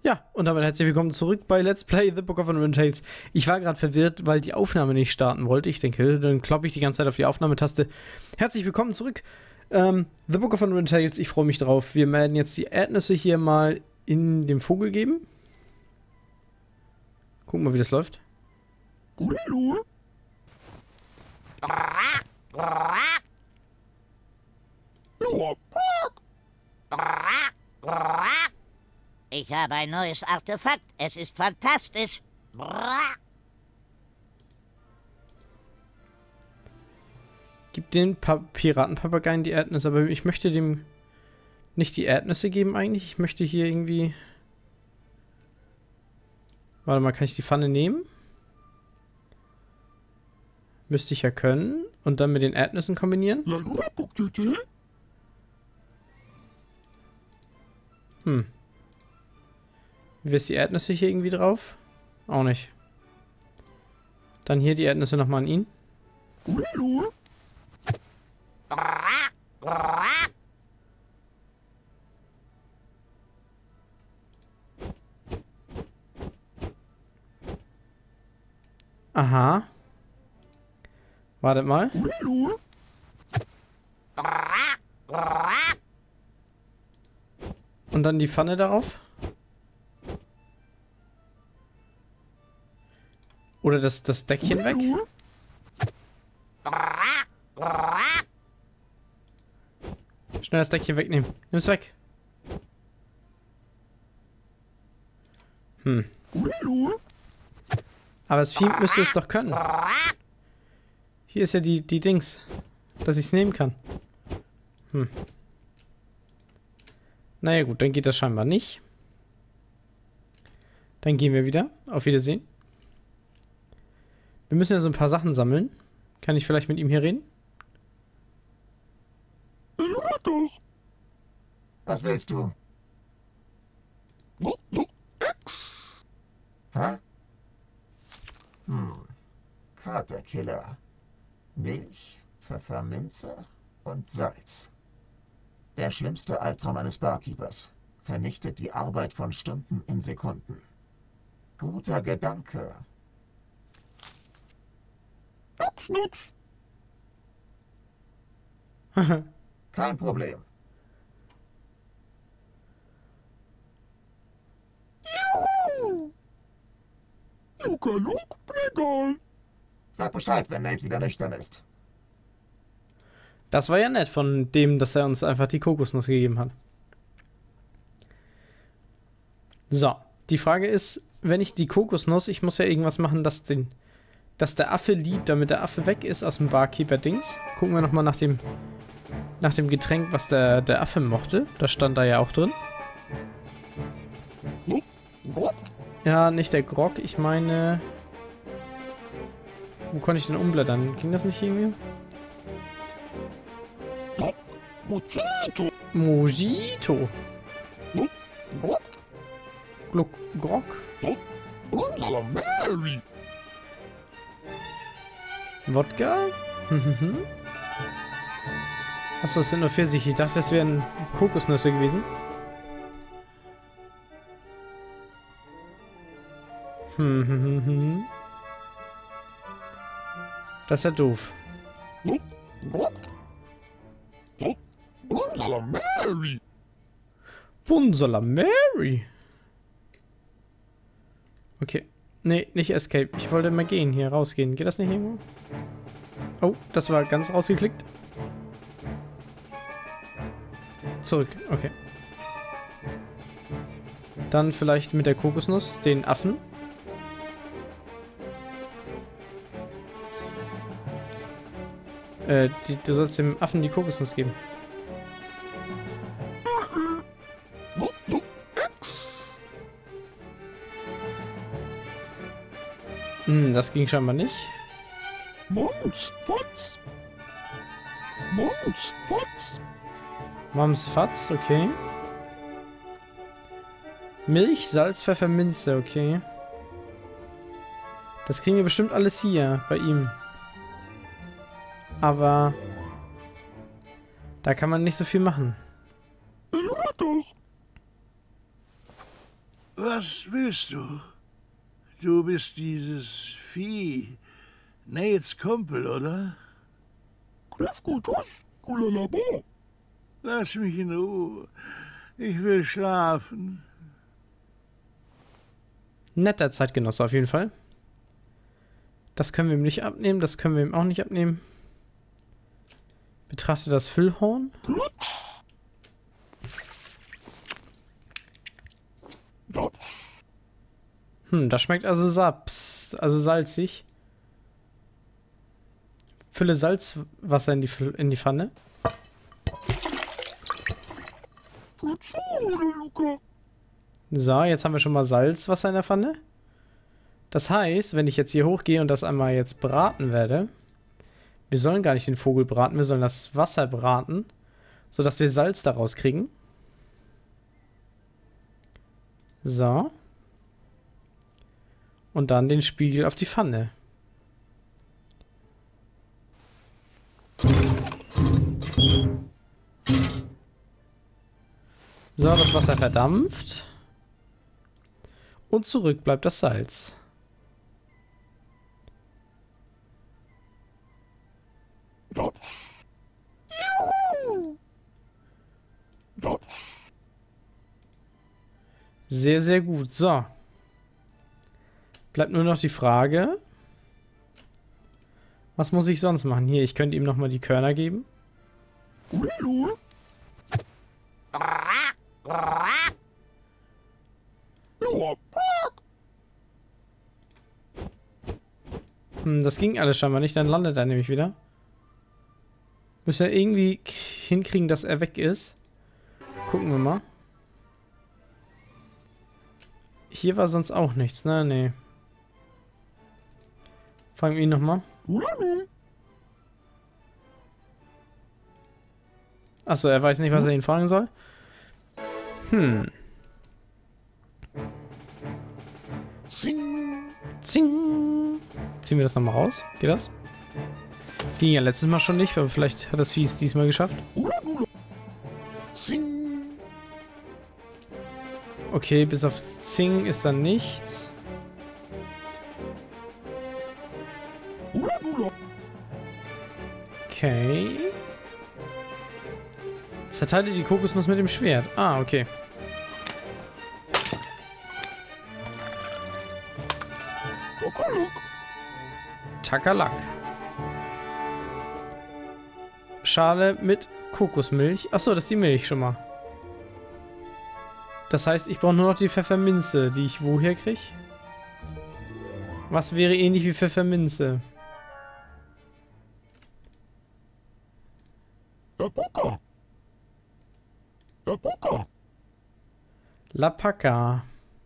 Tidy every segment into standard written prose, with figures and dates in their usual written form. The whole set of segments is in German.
Ja, und damit herzlich willkommen zurück bei Let's Play The Book of Unwritten Tales. Ich war gerade verwirrt, weil die Aufnahme nicht starten wollte. Ich denke, dann kloppe ich die ganze Zeit auf die Aufnahmetaste. Herzlich willkommen zurück. The Book of Unwritten Tales, ich freue mich drauf. Wir werden jetzt die Erdnüsse hier mal in den Vogel geben. Gucken wir, wie das läuft. Ich habe ein neues Artefakt. Es ist fantastisch. Gib den Piratenpapageien die Erdnüsse, aber ich möchte dem nicht die Erdnüsse geben eigentlich. Ich möchte hier irgendwie... Warte mal, kann ich die Pfanne nehmen? Müsste ich ja können. Und dann mit den Erdnüssen kombinieren? Wie ist die Erdnüsse hier irgendwie drauf? Auch nicht. Dann hier die Erdnüsse nochmal an ihn. Aha. Wartet mal. Und dann die Pfanne darauf. Oder das Deckchen weg. Schnell das Deckchen wegnehmen. Nimm es weg. Aber das Vieh müsste es doch können. Hier ist ja die Dings. Dass ich es nehmen kann. Naja gut, dann geht das scheinbar nicht. Dann gehen wir wieder. Auf Wiedersehen. Wir müssen ja so ein paar Sachen sammeln. Kann ich vielleicht mit ihm hier reden? Was willst du? Hä? Katerkiller. Milch, Pfefferminze und Salz. Der schlimmste Albtraum eines Barkeepers. Vernichtet die Arbeit von Stunden in Sekunden. Guter Gedanke. Nix. Kein Problem. Sag Bescheid, wenn Nate wieder nüchtern ist. Das war ja nett von dem, dass er uns einfach die Kokosnuss gegeben hat. So, die Frage ist, wenn ich die Kokosnuss, ich muss ja irgendwas machen, dass der Affe liebt, damit der Affe weg ist aus dem Barkeeper-Dings. Gucken wir nochmal nach dem Getränk, was der Affe mochte. Das stand da ja auch drin. Ja, nicht der Grog, ich meine... Wo konnte ich denn umblättern? Ging das nicht irgendwie? Mojito. Grog. Wodka? Achso, das sind nur Pfirsich. Ich dachte, das wären Kokosnüsse gewesen. Das ist ja doof. Bunsala Mary. Okay. Nee, nicht Escape. Ich wollte mal gehen, hier rausgehen. Geht das nicht irgendwo? Oh, das war ganz rausgeklickt. Zurück, okay. Dann vielleicht mit der Kokosnuss den Affen. Du sollst dem Affen die Kokosnuss geben. Das ging scheinbar nicht. Mams Fatz, okay. Milch, Salz, Pfeffer, Minze, okay. Das kriegen wir bestimmt alles hier, bei ihm. Aber da kann man nicht so viel machen. Was willst du? Du bist dieses Vieh. Nates Kumpel, oder? Lass mich in Ruhe. Ich will schlafen. Netter Zeitgenosse auf jeden Fall. Das können wir ihm nicht abnehmen, das können wir ihm auch nicht abnehmen. Betrachte das Füllhorn. Das schmeckt also saps, also salzig. Fülle Salzwasser in die Pfanne. So, jetzt haben wir schon mal Salzwasser in der Pfanne. Das heißt, wenn ich jetzt hier hochgehe und das einmal jetzt braten werde, wir sollen gar nicht den Vogel braten, wir sollen das Wasser braten, sodass wir Salz daraus kriegen. So. Und dann den Spiegel auf die Pfanne. So, das Wasser verdampft. Und zurück bleibt das Salz. Sehr, sehr gut. So. Bleibt nur noch die Frage. Was muss ich sonst machen? Hier, ich könnte ihm nochmal die Körner geben. Das ging alles scheinbar nicht. Dann landet er nämlich wieder. Müssen wir irgendwie hinkriegen, dass er weg ist. Gucken wir mal. Hier war sonst auch nichts, ne? Nee. Fragen wir ihn nochmal. Achso, er weiß nicht, was er ihn fragen soll. Zing. Zing. Ziehen wir das nochmal raus? Geht das? Ging ja letztes Mal schon nicht, aber vielleicht hat das Vieh es diesmal geschafft. Okay, bis auf Zing ist da nichts. Okay. Zerteile die Kokosnuss mit dem Schwert. Ah, okay. Takalak. Schale mit Kokosmilch. Achso, das ist die Milch schon mal. Das heißt, ich brauche nur noch die Pfefferminze, die ich woher kriege? Was wäre ähnlich wie Pfefferminze? Lapaka.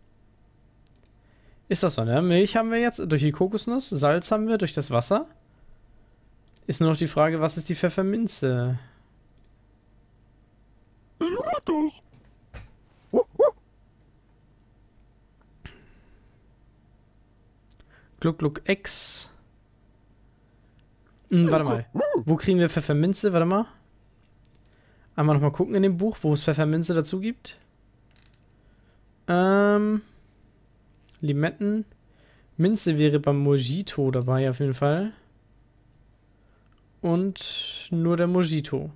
Ist das so, ne? Milch haben wir jetzt durch die Kokosnuss, Salz haben wir durch das Wasser. Ist nur noch die Frage, was ist die Pfefferminze? Gluck, Gluck, X. Warte mal. Wo kriegen wir Pfefferminze? Warte mal. Einmal nochmal gucken in dem Buch, wo es Pfefferminze dazu gibt. Limetten. Minze wäre beim Mojito dabei auf jeden Fall. Und nur der Mojito.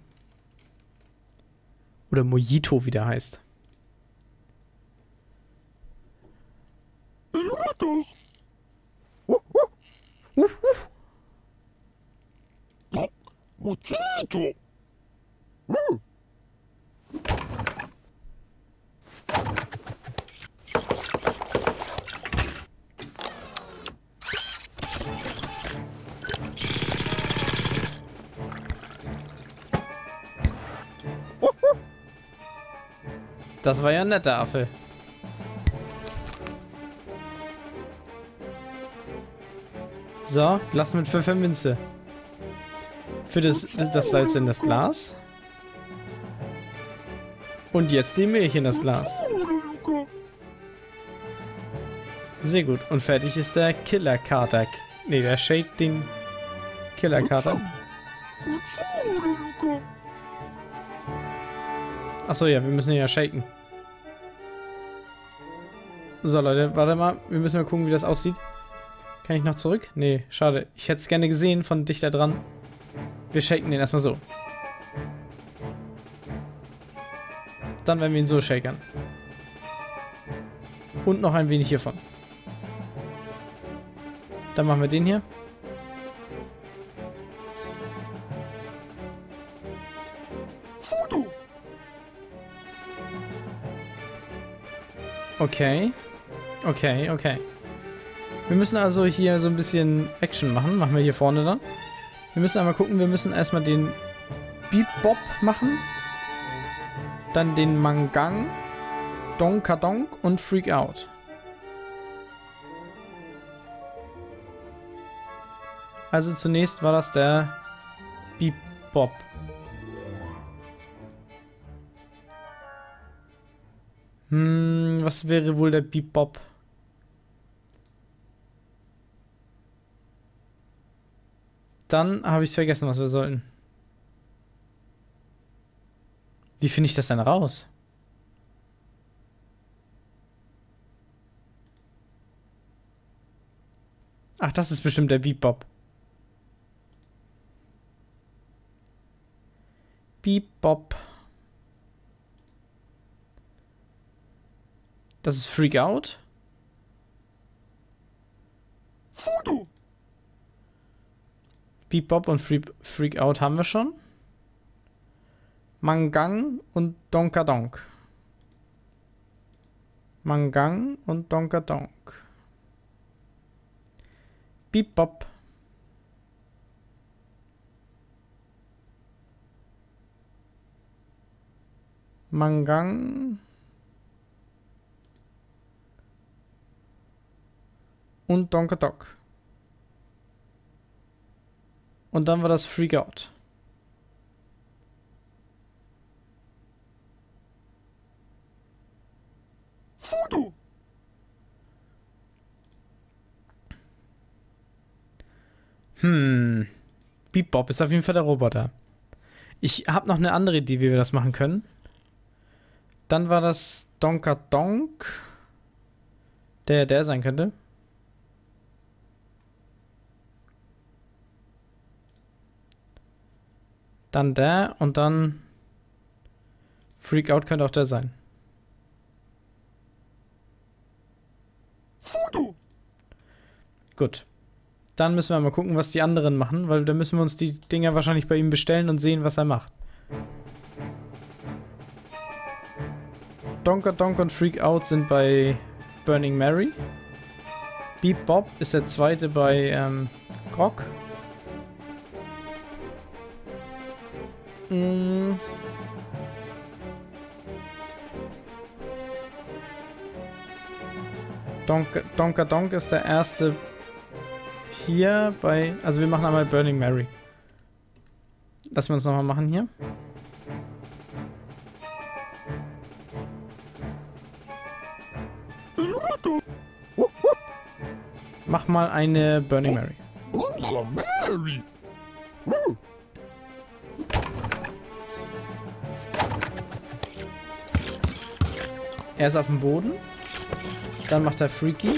Oder Mojito, wie der heißt. Mojito. Das war ja ein netter Affe. So, Glas mit Pfefferminze. Für das Salz in das Glas. Und jetzt die Milch in das Glas. Sehr gut. Und fertig ist der Killer-Kater. Ne, der Shake den Killer-Kater. Achso, ja, wir müssen ihn ja shaken. So, Leute, warte mal. Wir müssen mal gucken, wie das aussieht. Kann ich noch zurück? Nee, schade. Ich hätte es gerne gesehen von dichter dran. Wir shaken den erstmal so. Dann werden wir ihn so shakern. Und noch ein wenig hiervon. Dann machen wir den hier. Okay. Okay, okay. Wir müssen also hier so ein bisschen Action machen. Machen wir hier vorne dann. Wir müssen einmal gucken, wir müssen erstmal den Bebop machen. Dann den Mangang, Donkadonk und Freak Out. Also zunächst war das der Bebop. Was wäre wohl der Bebop? Dann habe ich vergessen, was wir sollten. Wie finde ich das denn raus? Ach, das ist bestimmt der Bebop. Bebop. Das ist Freak Out. Bebop und Freak Out haben wir schon. Mangang und Donkadonk. Mangang und Donkadonk. Bebop. Mangang. Und Donkadonk. Und dann war das Freak Out. Bebop ist auf jeden Fall der Roboter. Ich habe noch eine andere Idee, wie wir das machen können. Dann war das Donkadonk. Der sein könnte. Dann der und dann Freak Out könnte auch der sein. Gut. Dann müssen wir mal gucken, was die anderen machen, weil da müssen wir uns die Dinger wahrscheinlich bei ihm bestellen und sehen, was er macht. Donkadonk und Freak Out sind bei Burning Mary. Bebop ist der zweite bei Grog. Donkadonk ist der erste hier bei... Also wir machen einmal Burning Mary. Lassen wir uns nochmal machen hier. Mach mal eine Burning Mary. Mary. Er ist auf dem Boden. Dann macht er Freaky.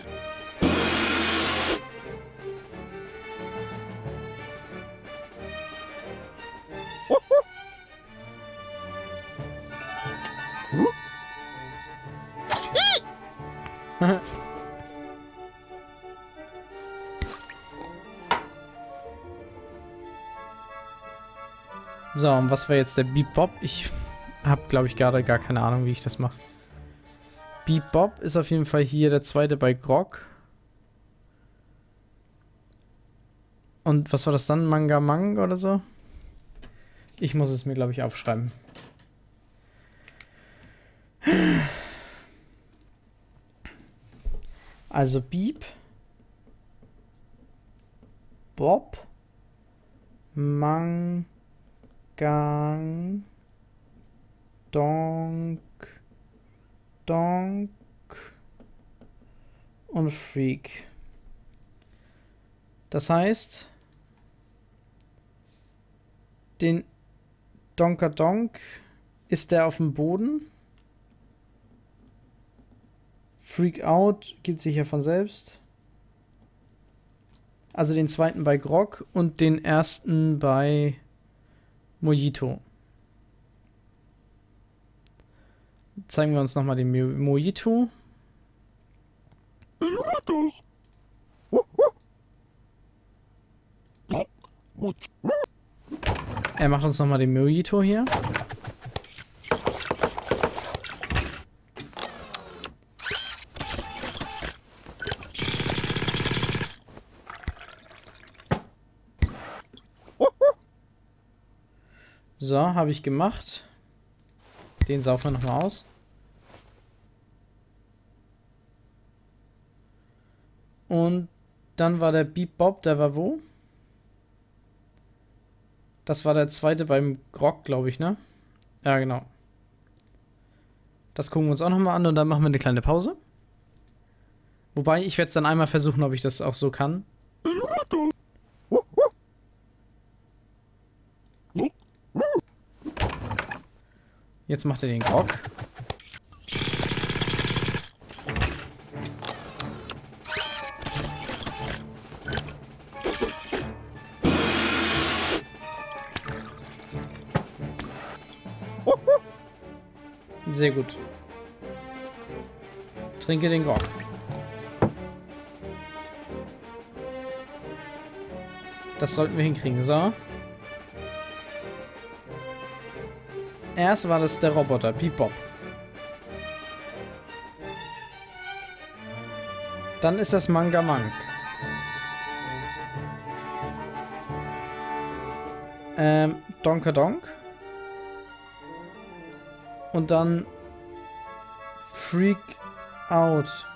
So, und was war jetzt der Bebop? Ich habe, glaube ich, gerade gar keine Ahnung, wie ich das mache. Bebop ist auf jeden Fall hier der zweite bei Grog. Und was war das dann? Mangamang oder so? Ich muss es mir, glaube ich, aufschreiben. Also Beep, Bob, Mangang, Donk, Donk und Freak. Das heißt, den Donkadonk ist der auf dem Boden. Freak Out gibt sich ja von selbst. Also den zweiten bei Grog und den ersten bei Mojito. Zeigen wir uns nochmal den Mojito. Er macht uns nochmal den Mojito hier. So, habe ich gemacht. Den saufen wir nochmal aus. Und dann war der Beep Bob, der war wo? Das war der zweite beim Grog, glaube ich, ne? Ja, genau. Das gucken wir uns auch nochmal an und dann machen wir eine kleine Pause. Wobei, ich werde es dann einmal versuchen, ob ich das auch so kann. Jetzt macht er den Grog. Sehr gut. Trinke den Grog. Das sollten wir hinkriegen. So. Erst war das der Roboter, Beep Bob. Dann ist das Manga Mank. Donker Donk. Und dann Freak Out.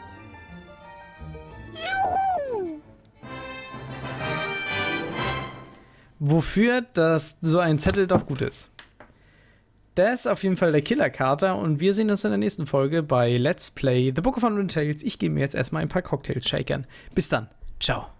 Wofür das so ein Zettel doch gut ist. Der ist auf jeden Fall der Killer-Kater und wir sehen uns in der nächsten Folge bei Let's Play The Book of Unwritten Tales. Ich gehe mir jetzt erstmal ein paar Cocktails shakern. Bis dann. Ciao.